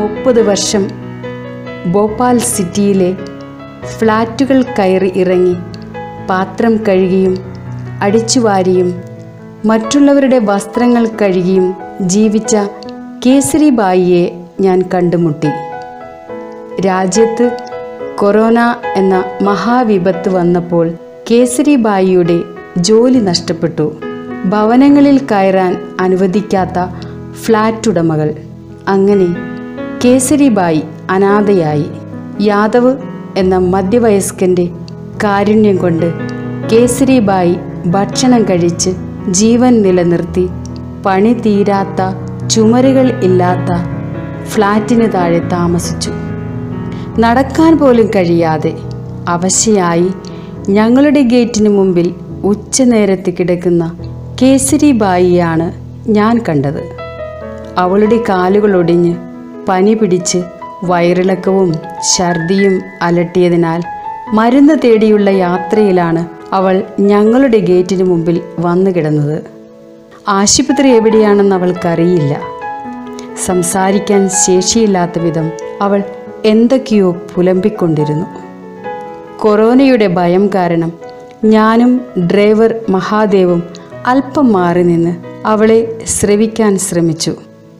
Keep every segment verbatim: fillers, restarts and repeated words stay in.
മുപ്പത് വർഷം ഭോപ്പാൽ സിറ്റിയിലെ ഫ്ലാറ്റുകൾ കയറി ഇറങ്ങി പാത്രം കഴുകിയും അടിച്ചുവാരിയും മറ്റുള്ളവരുടെ വസ്ത്രങ്ങൾ കഴുകിയും ജീവിച്ച കേസരിബായിയെ ഞാൻ കണ്ടുമുട്ടി. രാജ്യത്ത് കൊറോണ എന്ന മഹാവിപത്ത് വന്നപ്പോൾ കേസരിബായിയുടെ ജോലി നഷ്ടപ്പെട്ടു. ഭവനങ്ങളിൽ കയറാൻ അനുവദിക്കാത്ത ഫ്ലാറ്റ് ഉടമകൾ. അങ്ങനെ കേസരിബായി അനാഥയായി. യാദവ് എന്ന മധ്യവയസ്കൻ്റെ കാരുണ്യം കൊണ്ട് കേസരിബായി ഭക്ഷണം കഴിച്ച് ജീവൻ നിലനിർത്തി പണി തീരാത്ത ചുമരുകൾ ഇല്ലാത്ത ഫ്ലാറ്റിന് താഴെ താമസിച്ചു. നടക്കാൻ പോലും കഴിയാതെ അവശയായി ഞങ്ങളുടെ ഗേറ്റിന് മുമ്പിൽ ഉച്ചനേരത്ത് കിടക്കുന്ന കേസരിബായിയാണ് ഞാൻ കണ്ടത്. അവളുടെ കാലുകൾ ഒടിഞ്ഞ് പനി പിടിച്ച് വയറിളക്കവും ഛർദിയും അലട്ടിയതിനാൽ മരുന്ന് തേടിയുള്ള യാത്രയിലാണ് അവൾ ഞങ്ങളുടെ ഗേറ്റിന് മുമ്പിൽ വന്നു കിടന്നത്. ആശുപത്രി എവിടെയാണെന്ന് അവൾക്കറിയില്ല. സംസാരിക്കാൻ ശേഷിയില്ലാത്ത വിധം അവൾ എന്തൊക്കെയോ പുലമ്പിക്കൊണ്ടിരുന്നു. കൊറോണയുടെ ഭയം കാരണം ഞാനും ഡ്രൈവർ മഹാദേവും അല്പം മാറി നിന്ന് അവളെ ശ്രവിക്കാൻ ശ്രമിച്ചു.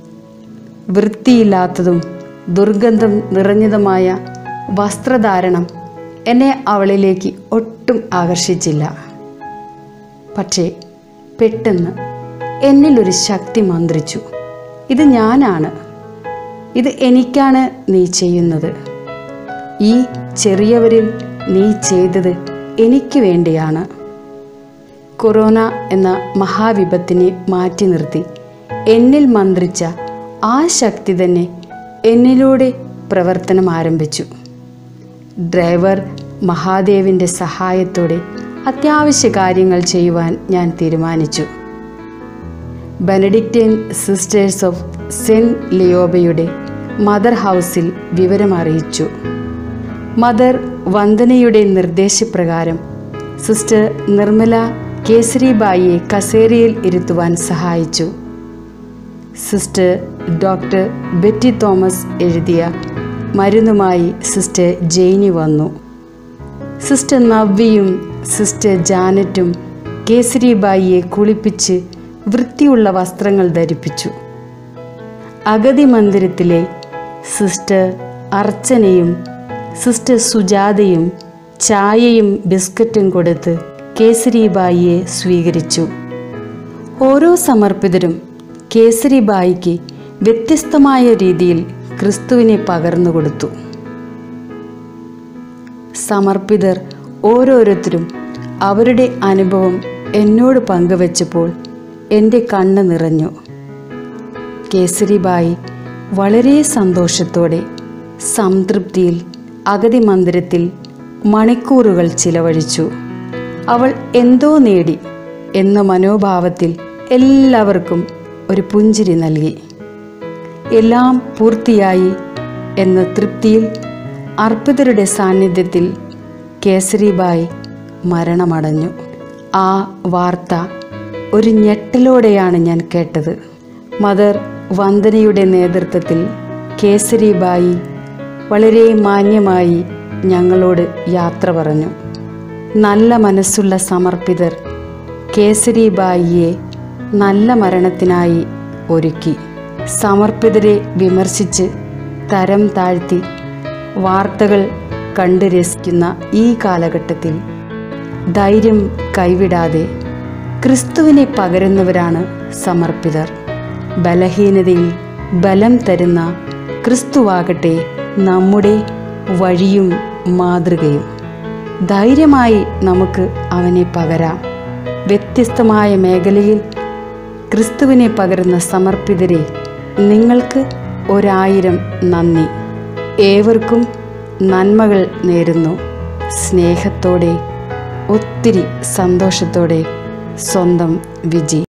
വൃത്തിയില്ലാത്തതും ദുർഗന്ധം നിറഞ്ഞതുമായ വസ്ത്രധാരണം എന്നെ അവളിലേക്ക് ഒട്ടും ആകർഷിച്ചില്ല. പക്ഷേ പെട്ടെന്ന് എന്നിലൊരു ശക്തി മന്ത്രിച്ചു. ഇത് ഞാനാണ്. ഇത് എനിക്കാണ് നീ ചെയ്യുന്നത്. ഈ ചെറിയവരിൽ നീ ചെയ്തത് എനിക്ക് വേണ്ടിയാണ്. കൊറോണ എന്ന മഹാവിപത്തിനെ മാറ്റി നിർത്തി എന്നിൽ മന്ത്രിച്ച ആ ശക്തി തന്നെ എന്നിലൂടെ പ്രവർത്തനം ആരംഭിച്ചു. ഡ്രൈവർ മഹാദേവിൻ്റെ സഹായത്തോടെ അത്യാവശ്യ കാര്യങ്ങൾ ചെയ്യുവാൻ ഞാൻ തീരുമാനിച്ചു. ബെനഡിക്റ്റൈൻ സിസ്റ്റേഴ്സ് ഓഫ് സെൻറ്റ് ലിയോബയുടെ മദർ ഹൗസിൽ വിവരമറിയിച്ചു. മദർ വന്ദനയുടെ നിർദ്ദേശപ്രകാരം സിസ്റ്റർ നിർമ്മല കേസരിബായിയെ കസേരയിൽ ഇരുത്തുവാൻ സഹായിച്ചു. സിസ്റ്റർ ഡോക്ടർ ബെറ്റി തോമസ് എഴുതിയ മരുന്നുമായി സിസ്റ്റർ ജെയിനി വന്നു. സിസ്റ്റർ നവ്വിയും സിസ്റ്റർ ജാനറ്റും കേസരിബായിയെ കുളിപ്പിച്ച് വൃത്തിയുള്ള വസ്ത്രങ്ങൾ ധരിപ്പിച്ചു. അഗതി മന്ദിരത്തിലെ സിസ്റ്റർ അർച്ചനയും സിസ്റ്റർ സുജാതയും ചായയും ബിസ്ക്കറ്റും കൊടുത്ത് കേസരിബായിയെ സ്വീകരിച്ചു. ഓരോ സമർപ്പിതരും കേസരിബായിക്ക് വ്യത്യസ്തമായ രീതിയിൽ ക്രിസ്തുവിനെ പകർന്നു കൊടുത്തു. സമർപ്പിതർ ഓരോരുത്തരും അവരുടെ അനുഭവം എന്നോട് പങ്കുവച്ചപ്പോൾ എൻ്റെ കണ്ണ് നിറഞ്ഞു. കേസരിബായി വളരെ സന്തോഷത്തോടെ സംതൃപ്തിയിൽ അഗതി മന്ദിരത്തിൽ മണിക്കൂറുകൾ ചിലവഴിച്ചു. അവൾ എന്തോ നേടി എന്ന മനോഭാവത്തിൽ എല്ലാവർക്കും ഒരു പുഞ്ചിരി നൽകി. എല്ലാം പൂർത്തിയായി എന്ന തൃപ്തിയിൽ അർപ്പിതരുടെ സാന്നിധ്യത്തിൽ കേസരിബായി മരണമടഞ്ഞു. ആ വാർത്ത ഒരു ഞെട്ടലോടെയാണ് ഞാൻ കേട്ടത്. മദർ വന്ദനയുടെ നേതൃത്വത്തിൽ കേസരിബായി വളരെ മാന്യമായി ഞങ്ങളോട് യാത്ര പറഞ്ഞു. നല്ല മനസ്സുള്ള സമർപ്പിതർ കേസരിബായിയെ നല്ല മരണത്തിനായി ഒരുക്കി. സമർപ്പിതരെ വിമർശിച്ച് തരം താഴ്ത്തി വാർത്തകൾ കണ്ട് രസിക്കുന്ന ഈ കാലഘട്ടത്തിൽ ധൈര്യം കൈവിടാതെ ക്രിസ്തുവിനെ പകരുന്നവരാണ് സമർപ്പിതർ. ബലഹീനതയിൽ ബലം തരുന്ന ക്രിസ്തുവാകട്ടെ നമ്മുടെ വഴിയും മാതൃകയും. ധൈര്യമായി നമുക്ക് അവനെ പകരാം. വ്യത്യസ്തമായ മേഖലയിൽ ക്രിസ്തുവിനെ പകരുന്ന സമർപ്പിതരെ നിങ്ങൾക്ക് ഒരായിരം നന്ദി. ഏവർക്കും നന്മകൾ നേരുന്നു. സ്നേഹത്തോടെ ഒത്തിരി സന്തോഷത്തോടെ സ്വന്തം വിജി.